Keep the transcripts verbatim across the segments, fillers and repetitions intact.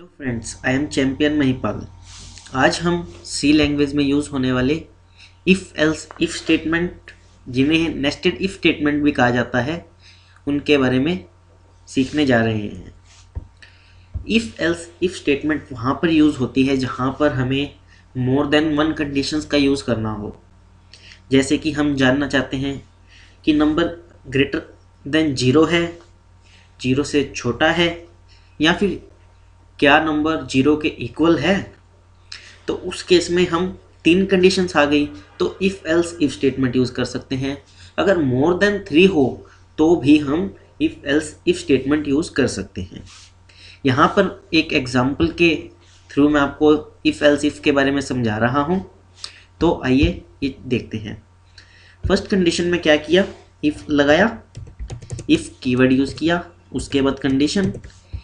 Hello friends, I am champion Mahipal. आज हम C language में यूज़ होने वाले इफ़ एल्स इफ़ स्टेटमेंट, जिन्हें नेस्टेड इफ़ स्टेटमेंट भी कहा जाता है, उनके बारे में सीखने जा रहे हैं। इफ़ एल्स इफ़ स्टेटमेंट वहाँ पर यूज़ होती है जहाँ पर हमें मोर देन वन कंडीशंस का यूज़ करना हो। जैसे कि हम जानना चाहते हैं कि नंबर ग्रेटर देन जीरो है, जीरो से छोटा है, या फिर क्या नंबर जीरो के इक्वल है। तो उस केस में हम तीन कंडीशंस आ गई, तो if else if statement use कर सकते हैं। अगर मोर देन थ्री हो तो भी हम if else if statement use कर सकते हैं। यहाँ पर एक एग्जाम्पल के थ्रू मैं आपको इफ़ एल्स इफ के बारे में समझा रहा हूँ, तो आइए ये देखते हैं। फर्स्ट कंडीशन में क्या किया, इफ़ लगाया, इफ़ कीवर्ड यूज़ किया, उसके बाद condition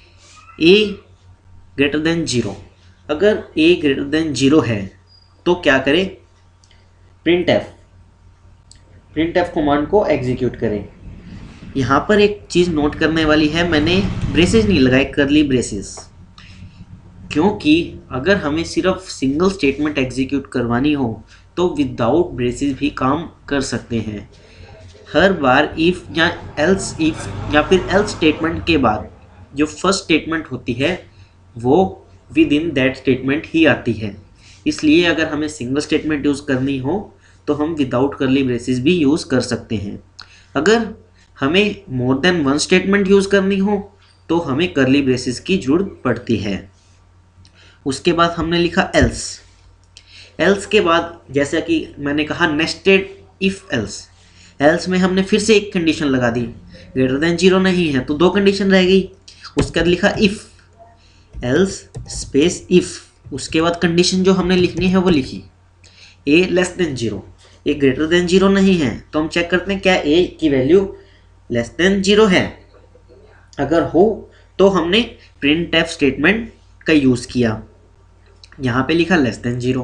A greater than zero. अगर a ग्रेटर देन जीरो है तो क्या करें, printf printf command को एग्जीक्यूट करें। यहाँ पर एक चीज़ नोट करने वाली है, मैंने ब्रेसेस नहीं लगाए, करली ब्रेसेस, क्योंकि अगर हमें सिर्फ सिंगल स्टेटमेंट एग्जीक्यूट करवानी हो तो विदाउट ब्रेसेस भी काम कर सकते हैं। हर बार इफ़ या एल्स इफ या फिर एल्स स्टेटमेंट के बाद जो फर्स्ट स्टेटमेंट होती है वो विद इन दैट स्टेटमेंट ही आती है। इसलिए अगर हमें सिंगल स्टेटमेंट यूज़ करनी हो तो हम विदाउट करली ब्रेसेस भी यूज़ कर सकते हैं। अगर हमें more than one statement use करनी हो तो हमें करली ब्रेसेस की ज़रूरत पड़ती है। उसके बाद हमने लिखा एल्स। एल्स के बाद जैसा कि मैंने कहा नेस्टेड इफ़ एल्स, एल्स में हमने फिर से एक कंडीशन लगा दी, ग्रेटर देन जीरो नहीं है तो दो कंडीशन रह गई। उसके बाद लिखा इफ़ एल्स स्पेस इफ़, उसके बाद कंडीशन जो हमने लिखनी है वो लिखी A less than zero. A greater than zero नहीं है तो हम चेक करते हैं क्या ए की वैल्यू लेस देन जीरो है। अगर हो तो हमने प्रिंट एफ स्टेटमेंट का यूज़ किया, यहाँ पे लिखा लेस देन जीरो।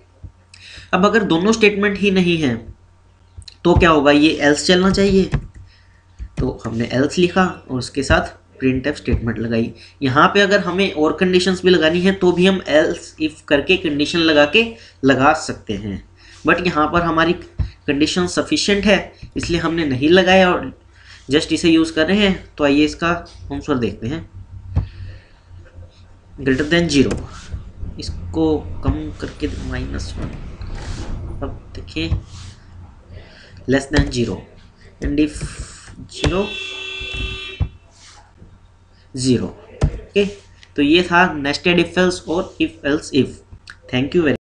अब अगर दोनों स्टेटमेंट ही नहीं है तो क्या होगा, ये एल्स चलना चाहिए, तो हमने एल्स लिखा और उसके साथ प्रिंट एफ स्टेटमेंट लगाई। यहाँ पे अगर हमें और कंडीशंस भी लगानी है तो भी हम एल्स इफ करके कंडीशन लगा के लगा सकते हैं, बट यहाँ पर हमारी कंडीशन सफिशिएंट है इसलिए हमने नहीं लगाया और जस्ट इसे यूज़ कर रहे हैं। तो आइए इसका आंसर देखते हैं। ग्रेटर देन जीरो, इसको कम करके माइनस वन, अब देखिए less than zero and if zero zero. Okay, तो ये था नेस्टेड इफ एल्स और if else if. Thank you very